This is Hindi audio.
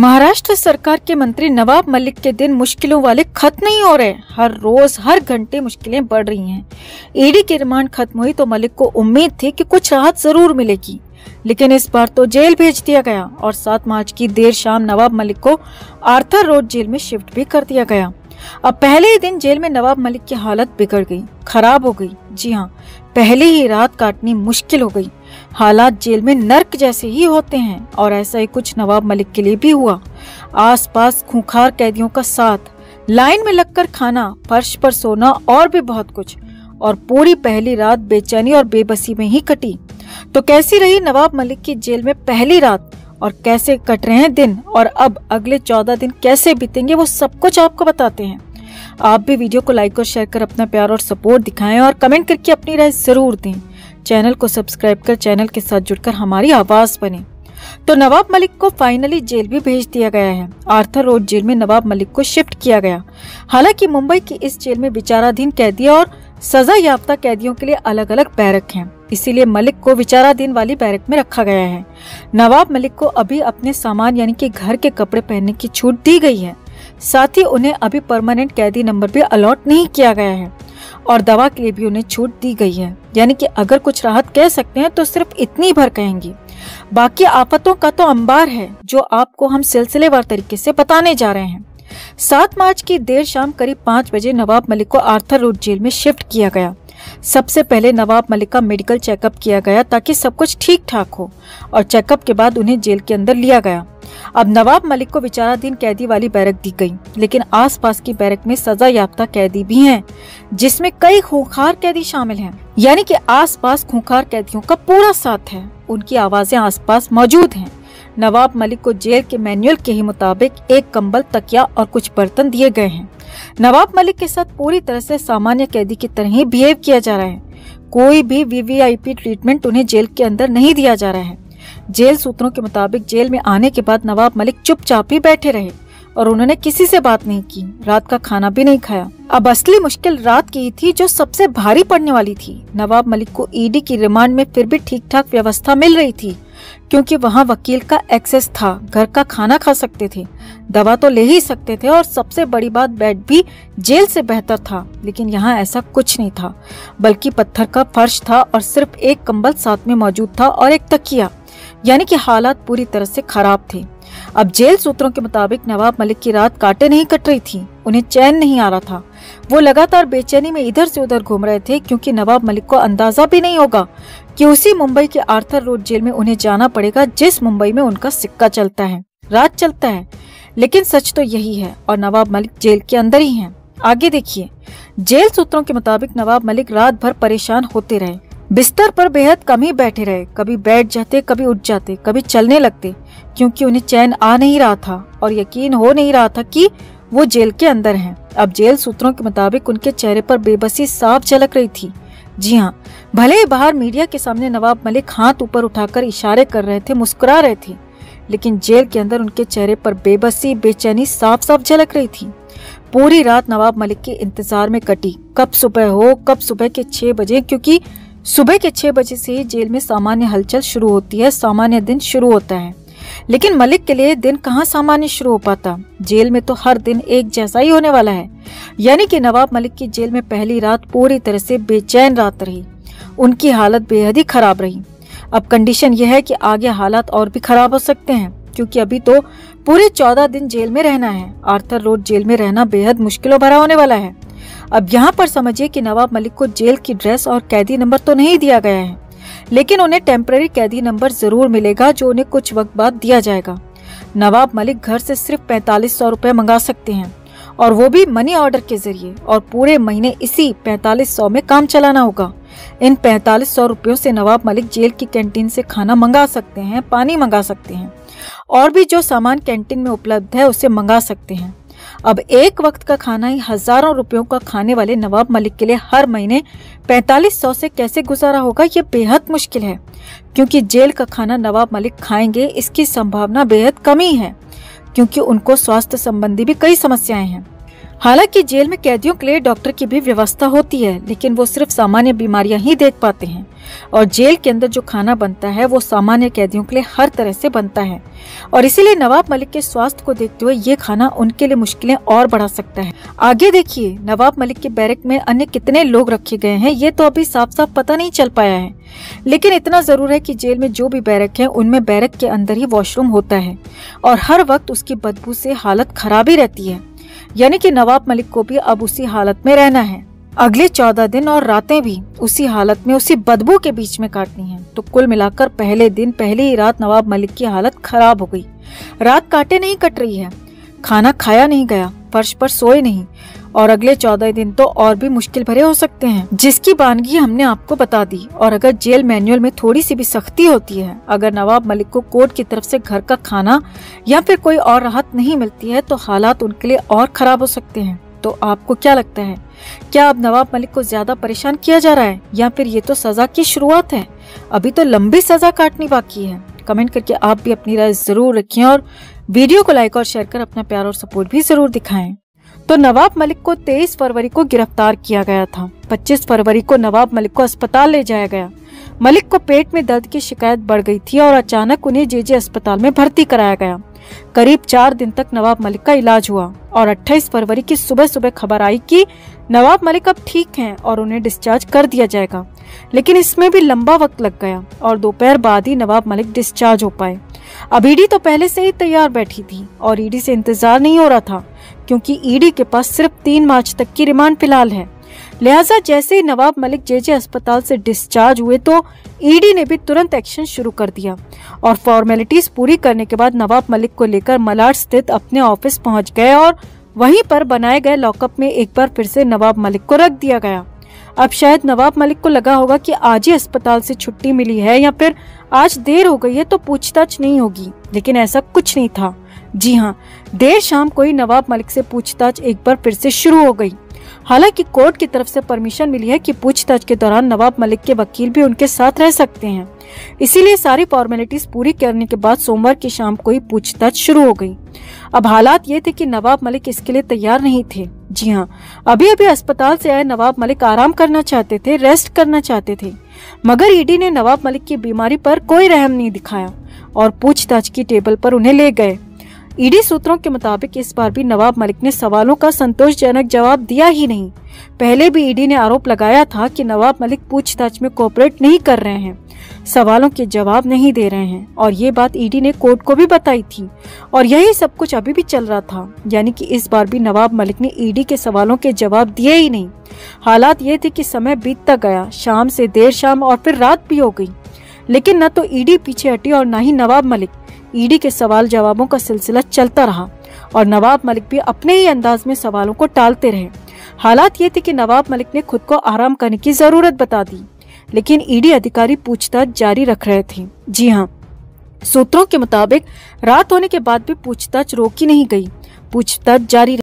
महाराष्ट्र सरकार के मंत्री नवाब मलिक के दिन मुश्किलों वाले खत्म नहीं हो रहे। हर रोज हर घंटे मुश्किलें बढ़ रही हैं। ईडी की रिमांड खत्म हुई तो मलिक को उम्मीद थी कि कुछ राहत जरूर मिलेगी, लेकिन इस बार तो जेल भेज दिया गया और 7 मार्च की देर शाम नवाब मलिक को आर्थर रोड जेल में शिफ्ट भी कर दिया गया। अब पहले ही दिन जेल में नवाब मलिक की हालत बिगड़ गई, खराब हो गई। जी हाँ, पहले ही रात काटनी मुश्किल हो गई। हालात जेल में नर्क जैसे ही होते हैं और ऐसा ही कुछ नवाब मलिक के लिए भी हुआ। आसपास खूंखार कैदियों का साथ, लाइन में लगकर खाना, फर्श पर सोना और भी बहुत कुछ, और पूरी पहली रात बेचैनी और बेबसी में ही कटी। तो कैसी रही नवाब मलिक की जेल में पहली रात और कैसे कट रहे हैं दिन, और अब अगले 14 दिन कैसे बीतेंगे, वो सब कुछ आपको बताते हैं। आप भी वीडियो को लाइक और शेयर कर अपना प्यार और सपोर्ट दिखाएं और कमेंट करके अपनी राय जरूर दें। चैनल को सब्सक्राइब कर चैनल के साथ जुड़कर हमारी आवाज बने। तो नवाब मलिक को फाइनली जेल भी भेज दिया गया है। आर्थर रोड जेल में नवाब मलिक को शिफ्ट किया गया। हालांकि मुंबई की इस जेल में विचाराधीन कैदी और सजा याफ्ता कैदियों के लिए अलग अलग बैरक हैं, इसीलिए मलिक को विचाराधीन वाली बैरक में रखा गया है। नवाब मलिक को अभी अपने सामान यानी कि घर के कपड़े पहनने की छूट दी गई है। साथ ही उन्हें अभी परमानेंट कैदी नंबर भी अलॉट नहीं किया गया है और दवा के लिए भी उन्हें छूट दी गई है। यानी कि अगर कुछ राहत कह सकते हैं तो सिर्फ इतनी भर कहेंगी। बाकी आफतों का तो अंबार है जो आपको हम सिलसिलेवार तरीके से बताने जा रहे हैं। 7 मार्च की देर शाम करीब 5 बजे नवाब मलिक को आर्थर रोड जेल में शिफ्ट किया गया। सबसे पहले नवाब मलिक का मेडिकल चेकअप किया गया ताकि सब कुछ ठीक ठाक हो, और चेकअप के बाद उन्हें जेल के अंदर लिया गया। अब नवाब मलिक को विचाराधीन कैदी वाली बैरक दी गई, लेकिन आसपास की बैरक में सजा याफ्ता कैदी भी हैं, जिसमें कई खूंखार कैदी शामिल हैं। यानी कि आसपास खूंखार कैदियों का पूरा साथ है, उनकी आवाजें आसपास मौजूद हैं। नवाब मलिक को जेल के मैनुअल के ही मुताबिक एक कंबल, तकिया और कुछ बर्तन दिए गए हैं। नवाब मलिक के साथ पूरी तरह से सामान्य कैदी की तरह ही बिहेव किया जा रहा है। कोई भी वीवीआईपी ट्रीटमेंट उन्हें जेल के अंदर नहीं दिया जा रहा है। जेल सूत्रों के मुताबिक जेल में आने के बाद नवाब मलिक चुपचाप ही बैठे रहे और उन्होंने किसी से बात नहीं की, रात का खाना भी नहीं खाया। अब असली मुश्किल रात की ही थी जो सबसे भारी पड़ने वाली थी। नवाब मलिक को ईडी की रिमांड में फिर भी ठीक ठाक व्यवस्था मिल रही थी, क्योंकि वहाँ वकील का एक्सेस था, घर का खाना खा सकते थे, दवा तो ले ही सकते थे, और सबसे बड़ी बात बेड भी जेल से बेहतर था। लेकिन यहाँ ऐसा कुछ नहीं था, बल्कि पत्थर का फर्श था और सिर्फ एक कंबल साथ में मौजूद था और एक तकिया। यानी कि हालात पूरी तरह से खराब थे। अब जेल सूत्रों के मुताबिक नवाब मलिक की रात काटे नहीं कट रही थी, उन्हें चैन नहीं आ रहा था। वो लगातार बेचैनी में इधर से उधर घूम रहे थे, क्योंकि नवाब मलिक को अंदाजा भी नहीं होगा कि उसी मुंबई के आर्थर रोड जेल में उन्हें जाना पड़ेगा जिस मुंबई में उनका सिक्का चलता है, राज चलता है। लेकिन सच तो यही है और नवाब मलिक जेल के अंदर ही हैं। आगे देखिए। जेल सूत्रों के मुताबिक नवाब मलिक रात भर परेशान होते रहे, बिस्तर पर बेहद कम ही बैठे रहे, कभी बैठ जाते, कभी उठ जाते, कभी चलने लगते, क्योंकि उन्हें चैन आ नहीं रहा था और यकीन हो नहीं रहा था कि वो जेल के अंदर हैं। अब जेल सूत्रों के मुताबिक उनके चेहरे पर बेबसी साफ झलक रही थी। जी हाँ, भले ही बाहर मीडिया के सामने नवाब मलिक हाथ ऊपर उठाकर इशारे कर रहे थे, मुस्कुरा रहे थे, लेकिन जेल के अंदर उनके चेहरे पर बेबसी, बेचैनी साफ साफ झलक रही थी। पूरी रात नवाब मलिक के इंतजार में कटी, कब सुबह हो, कब सुबह के 6 बजे, क्योंकि सुबह के 6 बजे से ही जेल में सामान्य हलचल शुरू होती है, सामान्य दिन शुरू होता है। लेकिन मलिक के लिए दिन कहाँ सामान्य शुरू हो पाता। जेल में तो हर दिन एक जैसा ही होने वाला है। यानी कि नवाब मलिक की जेल में पहली रात पूरी तरह से बेचैन रात रही। उनकी हालत बेहद ही खराब रही। अब कंडीशन यह है कि आगे हालात और भी खराब हो सकते हैं, क्योंकि अभी तो पूरे 14 दिन जेल में रहना है। आर्थर रोड जेल में रहना बेहद मुश्किलों भरा होने वाला है। अब यहाँ पर समझिए कि नवाब मलिक को जेल की ड्रेस और कैदी नंबर तो नहीं दिया गया है, लेकिन उन्हें टेम्पररी कैदी नंबर जरूर मिलेगा, जो उन्हें कुछ वक्त बाद दिया जाएगा। नवाब मलिक घर से सिर्फ 4500 रुपए मंगा सकते हैं, और वो भी मनी ऑर्डर के जरिए, और पूरे महीने इसी 4500 में काम चलाना होगा। इन 4500 रुपयों से नवाब मलिक जेल की कैंटीन से खाना मंगा सकते हैं, पानी मंगा सकते हैं, और भी जो सामान कैंटीन में उपलब्ध है उसे मंगा सकते हैं। अब एक वक्त का खाना ही हजारों रुपयों का खाने वाले नवाब मलिक के लिए हर महीने 4500 से कैसे गुजारा होगा, ये बेहद मुश्किल है, क्योंकि जेल का खाना नवाब मलिक खाएंगे इसकी संभावना बेहद कम ही है, क्योंकि उनको स्वास्थ्य संबंधी भी कई समस्याएं हैं। हालांकि जेल में कैदियों के लिए डॉक्टर की भी व्यवस्था होती है, लेकिन वो सिर्फ सामान्य बीमारियां ही देख पाते हैं और जेल के अंदर जो खाना बनता है वो सामान्य कैदियों के लिए हर तरह से बनता है और इसीलिए नवाब मलिक के स्वास्थ्य को देखते हुए ये खाना उनके लिए मुश्किलें और बढ़ा सकता है। आगे देखिए, नवाब मलिक के बैरक में अन्य कितने लोग रखे गए हैं ये तो अभी साफ साफ पता नहीं चल पाया है, लेकिन इतना जरूर है कि जेल में जो भी बैरक है उनमें बैरक के अंदर ही वॉशरूम होता है और हर वक्त उसकी बदबू से हालत खराब ही रहती है। यानी कि नवाब मलिक को भी अब उसी हालत में रहना है, अगले 14 दिन और रातें भी उसी हालत में उसी बदबू के बीच में काटनी है। तो कुल मिलाकर पहले दिन पहली ही रात नवाब मलिक की हालत खराब हो गई। रात काटे नहीं कट रही है, खाना खाया नहीं गया, फर्श पर सोए नहीं और अगले 14 दिन तो और भी मुश्किल भरे हो सकते हैं, जिसकी बानगी हमने आपको बता दी। और अगर जेल मैनुअल में थोड़ी सी भी सख्ती होती है, अगर नवाब मलिक को कोर्ट की तरफ से घर का खाना या फिर कोई और राहत नहीं मिलती है तो हालात उनके लिए और खराब हो सकते हैं। तो आपको क्या लगता है, क्या अब नवाब मलिक को ज्यादा परेशान किया जा रहा है या फिर ये तो सजा की शुरुआत है? अभी तो लंबी सजा काटनी बाकी है। कमेंट करके आप भी अपनी राय जरूर रखें और वीडियो को लाइक और शेयर कर अपना प्यार और सपोर्ट भी जरूर दिखाएं। तो नवाब मलिक को 23 फरवरी को गिरफ्तार किया गया था। 25 फरवरी को नवाब मलिक को अस्पताल ले जाया गया। मलिक को पेट में दर्द की शिकायत बढ़ गई थी और अचानक उन्हें जेजे अस्पताल में भर्ती कराया गया। करीब 4 दिन तक नवाब मलिक का इलाज हुआ और 28 फरवरी की सुबह सुबह खबर आई कि नवाब मलिक अब ठीक हैं और उन्हें डिस्चार्ज कर दिया जाएगा। लेकिन इसमें भी लंबा वक्त लग गया और दोपहर बाद ही नवाब मलिक डिस्चार्ज हो पाए। अब ईडी तो पहले से ही तैयार बैठी थी और ईडी से इंतजार नहीं हो रहा था, क्योंकि ईडी के पास सिर्फ 3 मार्च तक की रिमांड फिलहाल है। लिहाजा जैसे ही नवाब मलिक जेजे अस्पताल से डिस्चार्ज हुए तो ईडी ने भी तुरंत एक्शन शुरू कर दिया और फॉर्मेलिटीज पूरी करने के बाद नवाब मलिक को लेकर मलाड स्थित अपने ऑफिस पहुंच गए और वहीं पर बनाए गए लॉकअप में एक बार फिर से नवाब मलिक को रख दिया गया। अब शायद नवाब मलिक को लगा होगा कि आज ही अस्पताल से छुट्टी मिली है या फिर आज देर हो गई है तो पूछताछ नहीं होगी, लेकिन ऐसा कुछ नहीं था। जी हाँ, देर शाम को ही नवाब मलिक से पूछताछ एक बार फिर से शुरू हो गई। हालांकि कोर्ट की तरफ से परमिशन मिली है कि पूछताछ के दौरान नवाब मलिक के वकील भी उनके साथ रह सकते हैं, इसीलिए सारी फॉर्मेलिटीज पूरी करने के बाद सोमवार की शाम को ही पूछताछ शुरू हो गई। अब हालात ये थे कि नवाब मलिक इसके लिए तैयार नहीं थे। जी हाँ, अभी अभी अस्पताल से आए नवाब मलिक आराम करना चाहते थे, रेस्ट करना चाहते थे, मगर ईडी ने नवाब मलिक की बीमारी पर कोई रहम नहीं दिखाया और पूछताछ की टेबल पर उन्हें ले गए। ईडी सूत्रों के मुताबिक इस बार भी नवाब मलिक ने सवालों का संतोषजनक जवाब दिया ही नहीं। पहले भी ईडी ने आरोप लगाया था कि नवाब मलिक पूछताछ में कोऑपरेट नहीं कर रहे हैं, सवालों के जवाब नहीं दे रहे हैं और ये बात ईडी ने कोर्ट को भी बताई थी और यही सब कुछ अभी भी चल रहा था। यानी कि इस बार भी नवाब मलिक ने ईडी के सवालों के जवाब दिए ही नहीं। हालात ये थे कि समय बीतता गया, शाम से देर शाम और फिर रात भी हो गई, लेकिन न तो ईडी पीछे हटी और न ही नवाब मलिक। ईडी के सवाल जवाबों का सिलसिला चलता रहा और नवाब मलिक भी अपने ही अंदाज में सवालों को टालते रहे। हालात ये थे कि नवाब मलिक ने खुद को आराम करने की जरूरत बता दी, लेकिन ईडी अधिकारी पूछताछ जारी रख रहे थे। जी हाँ, सूत्रों के मुताबिक रात होने के बाद भी पूछताछ रोकी नहीं गई, पूछताछ जारी